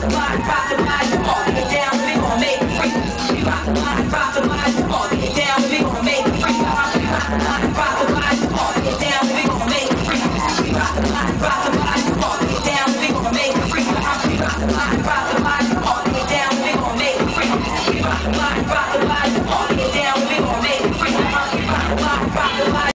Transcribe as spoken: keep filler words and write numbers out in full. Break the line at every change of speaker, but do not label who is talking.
the body, rock the body, come on, get down, we gon' make it free. We rock the body, rock the body, come on, get down, we gon' make it free. We rock the body, rock the body, come on, get down, we gon' make it free. We rock the body, rock the body, come on, get down, we gon' make it free. We rock the body, rock the